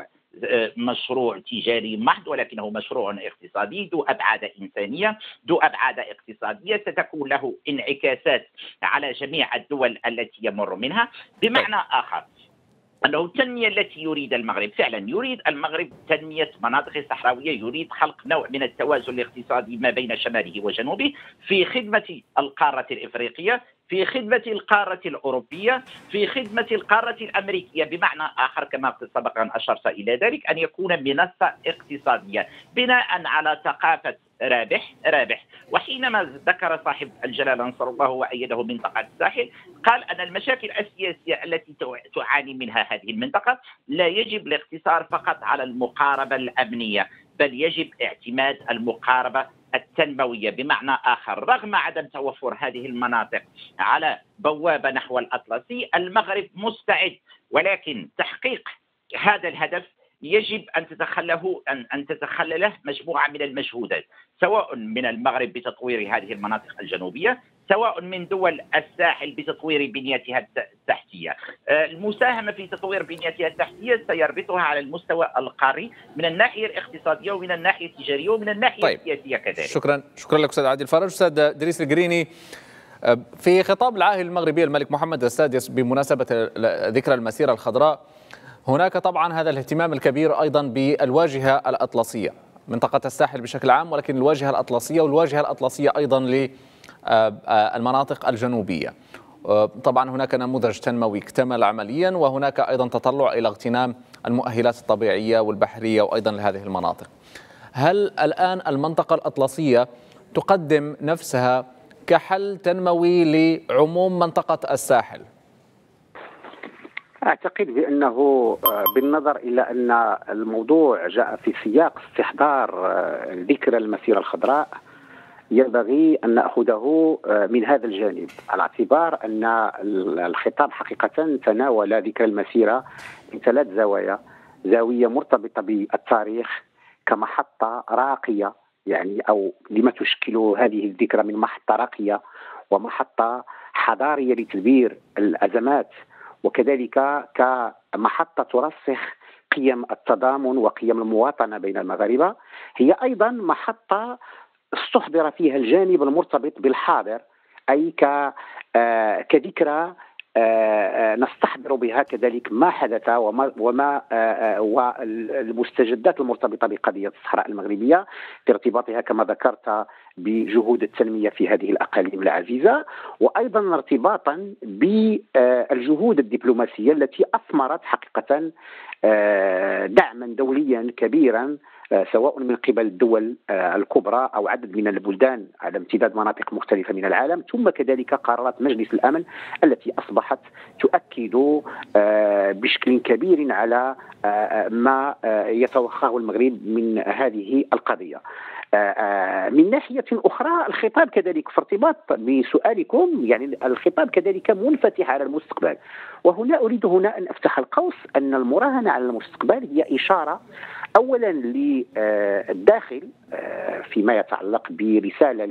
مشروع تجاري محض، ولكنه مشروع اقتصادي ذو أبعاد إنسانية، ذو أبعاد اقتصادية ستكون له انعكاسات على جميع الدول التي يمر منها. بمعنى آخر أنه التنمية التي يريد المغرب، فعلا يريد المغرب تنمية مناطق صحراوية، يريد خلق نوع من التوازن الاقتصادي ما بين شماله وجنوبه في خدمة القارة الإفريقية، في خدمة القارة الأوروبية، في خدمة القارة الأمريكية. بمعنى آخر كما سبق أن أشرت إلى ذلك، أن يكون منصة اقتصادية بناء على ثقافة رابح. وحينما ذكر صاحب الجلالة نصر الله وأيده منطقة الساحل، قال أن المشاكل السياسية التي تعاني منها هذه المنطقة لا يجب الاقتصار فقط على المقاربة الأمنية، بل يجب اعتماد المقاربة التنموية. بمعنى آخر، رغم عدم توفر هذه المناطق على بوابة نحو الأطلسي، المغرب مستعد، ولكن تحقيق هذا الهدف يجب أن تتخلله مجموعة من المجهودات، سواء من المغرب بتطوير هذه المناطق الجنوبية، سواء من دول الساحل بتطوير بنيتها التحتية. المساهمة في تطوير بنيتها التحتية سيربطها على المستوى القاري من الناحية الاقتصادية ومن الناحية التجارية ومن الناحية السياسية كذلك. شكرا لك أستاذ عادل فرج. أستاذ إدريس القريني، في خطاب العاهل المغربي الملك محمد السادس بمناسبة ذكرى المسيرة الخضراء، هناك طبعا هذا الاهتمام الكبير أيضا بالواجهة الأطلسية، منطقة الساحل بشكل عام، ولكن الواجهة الأطلسية، والواجهة الأطلسية أيضا للمناطق الجنوبية. طبعا هناك نموذج تنموي اكتمل عمليا، وهناك أيضا تطلع إلى اغتنام المؤهلات الطبيعية والبحرية وأيضا لهذه المناطق. هل الآن المنطقة الأطلسية تقدم نفسها كحل تنموي لعموم منطقة الساحل؟ أعتقد بأنه بالنظر إلى أن الموضوع جاء في سياق استحضار ذكرى المسيرة الخضراء، ينبغي أن نأخذه من هذا الجانب، على اعتبار أن الخطاب حقيقة تناول ذكرى المسيرة من 3 زوايا: زاوية مرتبطة بالتاريخ كمحطة راقية، يعني أو لما تشكل هذه الذكرى من محطة راقية ومحطة حضارية لتدبير الأزمات، وكذلك كمحطة ترسخ قيم التضامن وقيم المواطنة بين المغاربة. هي أيضا محطة استحضر فيها الجانب المرتبط بالحاضر، أي كذكرى نستحضر بها كذلك ما حدث وما والمستجدات المرتبطة بقضية الصحراء المغربية، بارتباطها كما ذكرت بجهود التنمية في هذه الأقاليم العزيزة، وأيضا ارتباطا بالجهود الدبلوماسية التي أثمرت حقيقة دعما دوليا كبيرا، سواء من قبل الدول الكبرى أو عدد من البلدان على امتداد مناطق مختلفة من العالم، ثم كذلك قرارات مجلس الأمن التي أصبحت تؤكد بشكل كبير على ما يتوخاه المغرب من هذه القضية. من ناحية أخرى، الخطاب كذلك في ارتباط بسؤالكم، يعني الخطاب كذلك منفتح على المستقبل، وهنا أريد أن أفتح القوس أن المراهنة على المستقبل هي إشارة أولا للداخل فيما يتعلق برسالة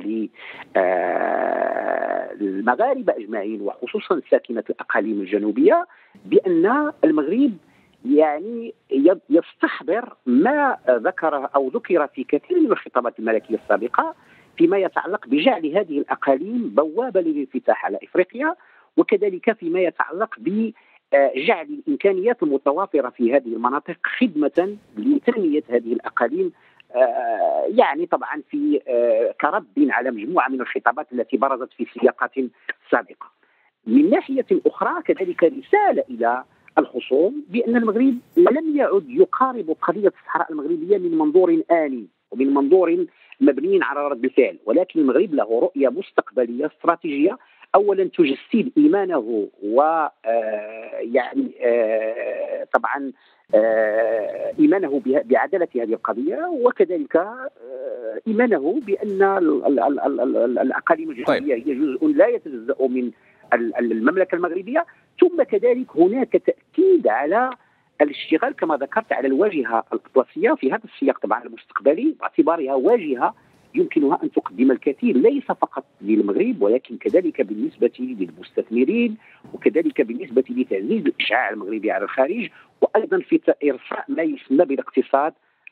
للمغاربة أجمعين وخصوصا ساكنة الأقاليم الجنوبية بأن المغرب يعني يستحضر ما ذكره أو ذكر في كثير من الخطابات الملكية السابقة فيما يتعلق بجعل هذه الأقاليم بوابة للانفتاح على إفريقيا، وكذلك فيما يتعلق بجعل الإمكانيات المتوافرة في هذه المناطق خدمة لتنمية هذه الأقاليم، يعني طبعا في كرد على مجموعة من الخطابات التي برزت في سياقات سابقة. من ناحية أخرى كذلك رسالة إلى الخصوم بأن المغرب لم يعد يقارب قضية الصحراء المغربية من منظور آني ومن منظور مبني على رد الفعل، ولكن المغرب له رؤية مستقبلية استراتيجية، أولا تجسد إيمانه يعني طبعا إيمانه بعدالة هذه القضية، وكذلك إيمانه بأن الأقاليم الجنوبية هي جزء لا يتجزأ من المملكة المغربية، ثم كذلك هناك تأكيد على الاشتغال كما ذكرت على الواجهة الأطلسية في هذا السياق طبعا المستقبلي، باعتبارها واجهة يمكنها أن تقدم الكثير ليس فقط للمغرب ولكن كذلك بالنسبة للمستثمرين، وكذلك بالنسبة لتعزيز الإشعاع المغربي على الخارج، وأيضا في إرساء ما يسمى بالاقتصاد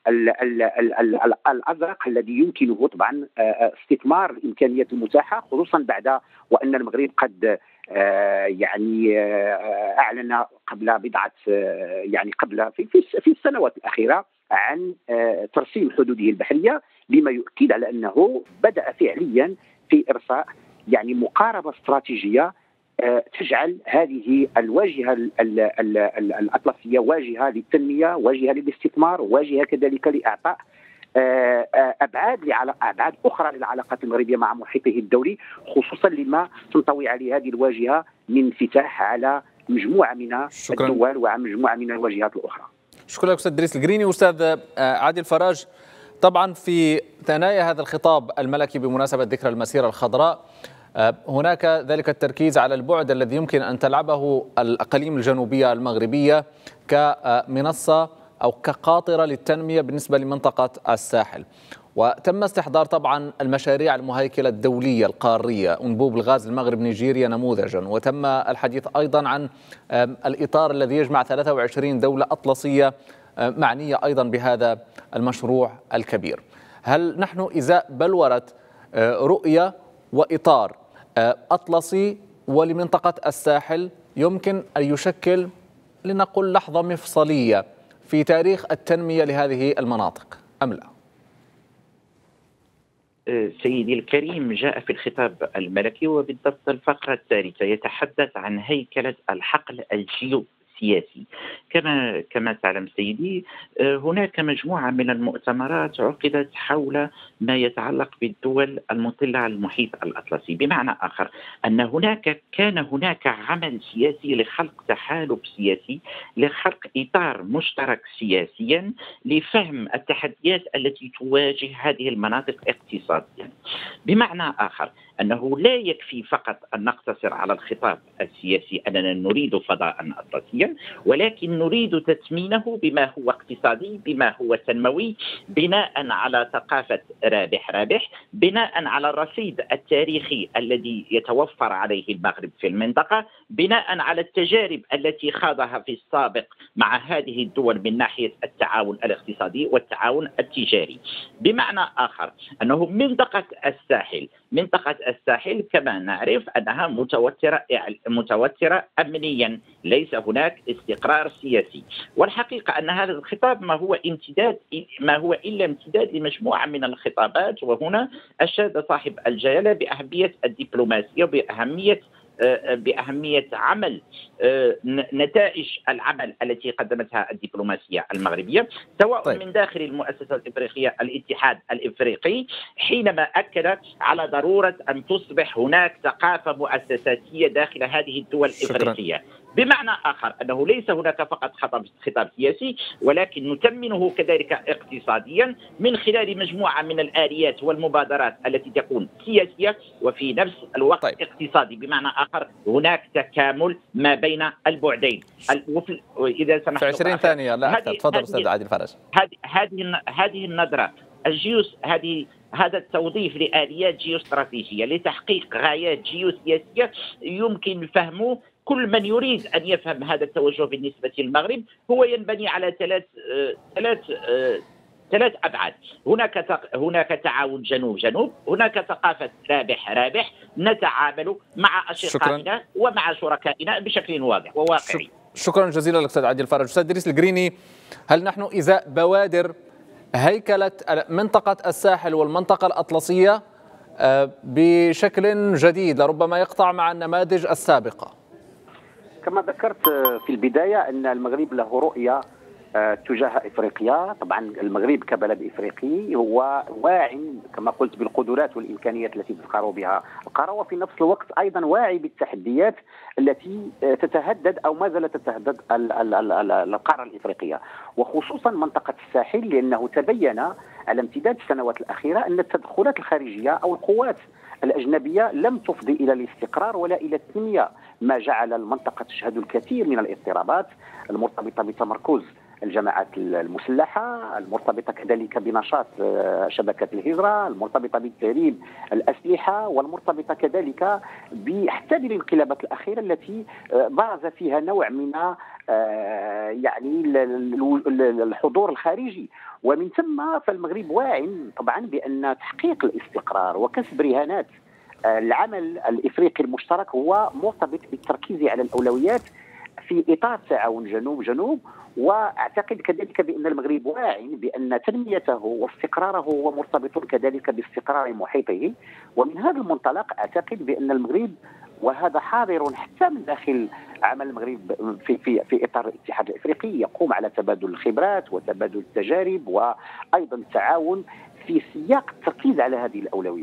الأزرق الذي يمكنه طبعا استثمار الإمكانيات المتاحة، خصوصا بعد وأن المغرب قد يعني أعلن قبل بضعة يعني قبل في السنوات الأخيرة عن ترسيم حدوده البحرية، بما يؤكد على أنه بدأ فعليا في إرساء يعني مقاربة استراتيجية تجعل هذه الواجهة الأطلسية واجهة للتنمية، واجهة للاستثمار، واجهة كذلك لإعطاء أبعاد أخرى للعلاقات المغربية مع محيطه الدولي، خصوصا لما تنطوي عليه هذه الواجهة من انفتاح على مجموعة من الدول ومجموعة من الواجهات الأخرى. شكرا لك أستاذ إدريس القريني. أستاذ عادل فرج، طبعا في ثنايا هذا الخطاب الملكي بمناسبة ذكرى المسيرة الخضراء هناك ذلك التركيز على البعد الذي يمكن أن تلعبه الأقاليم الجنوبية المغربية كمنصة أو كقاطرة للتنمية بالنسبة لمنطقة الساحل. وتم استحضار طبعا المشاريع المهيكلة الدولية القارية، أنبوب الغاز المغرب نيجيريا نموذجا، وتم الحديث أيضا عن الإطار الذي يجمع 23 دولة أطلسية معنية أيضا بهذا المشروع الكبير. هل نحن إزاء بلورة رؤية وإطار أطلسي ولمنطقة الساحل يمكن أن يشكل لنقول لحظة مفصلية في تاريخ التنمية لهذه المناطق أم لا؟ سيدي الكريم، جاء في الخطاب الملكي وبالضبط الفقرة الثالثة يتحدث عن هيكلة الحقل الجيوسياسي. كما تعلم سيدي، هناك مجموعة من المؤتمرات عقدت حول ما يتعلق بالدول المطلة على المحيط الأطلسي، بمعنى آخر أن كان هناك عمل سياسي لخلق تحالف سياسي، لخلق إطار مشترك سياسيا لفهم التحديات التي تواجه هذه المناطق اقتصاديا. بمعنى آخر أنه لا يكفي فقط أن نقتصر على الخطاب السياسي أننا نريد فضاء أطلسيا، ولكن نريد تثمينه بما هو اقتصادي، بما هو تنموي، بناء على ثقافة رابح، بناء على الرصيد التاريخي الذي يتوفر عليه المغرب في المنطقة، بناء على التجارب التي خاضها في السابق مع هذه الدول من ناحية التعاون الاقتصادي والتعاون التجاري. بمعنى آخر أنه منطقة الساحل كما نعرف أنها متوترة أمنيا، ليس هناك استقرار سياسي. والحقيقة أن هذا الخطاب ما هو إلا امتداد لمجموعة من الخطابات، وهنا أشاد صاحب الجلالة بأهمية الدبلوماسية وبأهمية عمل نتائج العمل التي قدمتها الدبلوماسية المغربية، سواء من داخل المؤسسة الإفريقية الاتحاد الإفريقي، حينما أكد على ضرورة أن تصبح هناك ثقافة مؤسساتية داخل هذه الدول الإفريقية. بمعنى آخر أنه ليس هناك فقط خطاب سياسي، ولكن نتمنه كذلك اقتصاديا من خلال مجموعة من الآليات والمبادرات التي تكون سياسية وفي نفس الوقت اقتصادي. بمعنى آخر هناك تكامل ما بين البعدين. إذا سمحت في 20 ثانية لا أكثر. تفضل أستاذ عادل فرج. هذه النظرة هذا التوظيف لآليات جيوستراتيجية لتحقيق غايات جيوسياسية يمكن فهمه. كل من يريد أن يفهم هذا التوجه بالنسبة للمغرب هو ينبني على ثلاث أبعاد. هناك تعاون جنوب، هناك ثقافة رابح، نتعامل مع أشقائنا ومع شركائنا بشكل واضح وواقعي. شكرا جزيلا لك أستاذ عادل فرج. أستاذ إدريس القريني، هل نحن إزاء بوادر هيكلة منطقة الساحل والمنطقة الأطلسية بشكل جديد لربما يقطع مع النماذج السابقة؟ كما ذكرت في البداية أن المغرب له رؤية تجاه إفريقيا. طبعا المغرب كبلد إفريقي هو واعي كما قلت بالقدرات والإمكانيات التي تفخر بها القارة، وفي نفس الوقت أيضا واعي بالتحديات التي تتهدد أو ما زالت تتهدد القارة الإفريقية، وخصوصا منطقة الساحل، لأنه تبين على امتداد السنوات الأخيرة أن التدخلات الخارجية أو القوات الأجنبية لم تفضي إلى الاستقرار ولا إلى التنمية، ما جعل المنطقة تشهد الكثير من الاضطرابات المرتبطة بتمركز الجماعات المسلحة، المرتبطة كذلك بنشاط شبكة الهجرة، المرتبطة بتهريب الأسلحة، والمرتبطة كذلك حتى بالانقلابات الأخيرة التي برز فيها نوع من يعني الحضور الخارجي. ومن ثم فالمغرب واعٍ طبعا بأن تحقيق الاستقرار وكسب رهانات العمل الإفريقي المشترك هو مرتبط بالتركيز على الأولويات في إطار تعاون جنوب، وأعتقد كذلك بأن المغرب واعي بأن تنميته واستقراره هو مرتبط كذلك باستقرار محيطه. ومن هذا المنطلق أعتقد بأن المغرب، وهذا حاضر حتى من داخل عمل المغرب في إطار الاتحاد الإفريقي، يقوم على تبادل الخبرات وتبادل التجارب وأيضا التعاون في سياق التركيز على هذه الأولويات.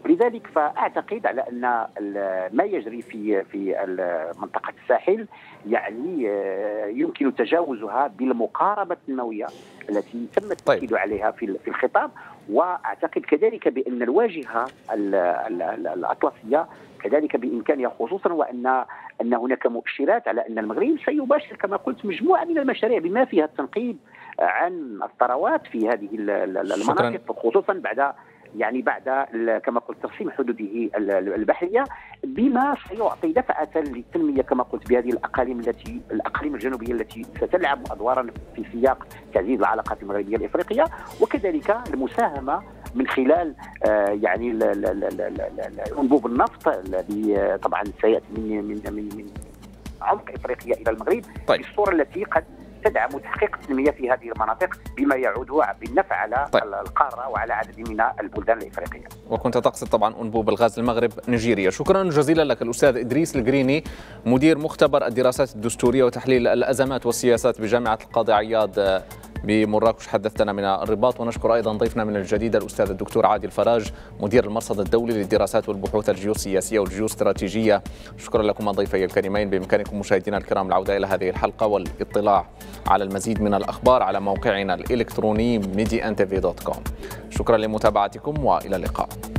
لذلك فاعتقد على ان ما يجري في منطقه الساحل يعني يمكن تجاوزها بالمقاربه التنمويه التي تم التاكيد عليها في الخطاب. واعتقد كذلك بان الواجهه الاطلسيه كذلك بامكانها، خصوصا وان هناك مؤشرات على ان المغرب سيباشر كما قلت مجموعه من المشاريع بما فيها التنقيب عن الثروات في هذه المناطق، خصوصا بعد كما قلت ترسيم حدوده البحريه، بما سيعطي دفعه للتنميه كما قلت بهذه الاقاليم الجنوبيه التي ستلعب ادوارا في سياق تعزيز العلاقات المغربيه الافريقيه، وكذلك المساهمه من خلال يعني انبوب النفط الذي طبعا سياتي من عمق افريقيا الى المغرب بالصوره التي قد تدعم تحقيق التنميه في هذه المناطق بما يعود بالنفع على القاره وعلى عدد من البلدان الافريقيه. وكنت تقصد طبعا انبوب الغاز المغرب نيجيريا. شكرا جزيلا لك الاستاذ ادريس القريني، مدير مختبر الدراسات الدستوريه وتحليل الازمات والسياسات بجامعه القاضي عياض بمراكش، حدثتنا من الرباط. ونشكر ايضا ضيفنا من الجديد الاستاذ الدكتور عادل فراج، مدير المرصد الدولي للدراسات والبحوث الجيوسياسيه والجيوستراتيجيه. شكرا لكم ضيفي الكريمين. بامكانكم مشاهدينا الكرام العوده الى هذه الحلقه والاطلاع على المزيد من الاخبار على موقعنا الالكتروني mediantv.com. شكرا لمتابعتكم والى اللقاء.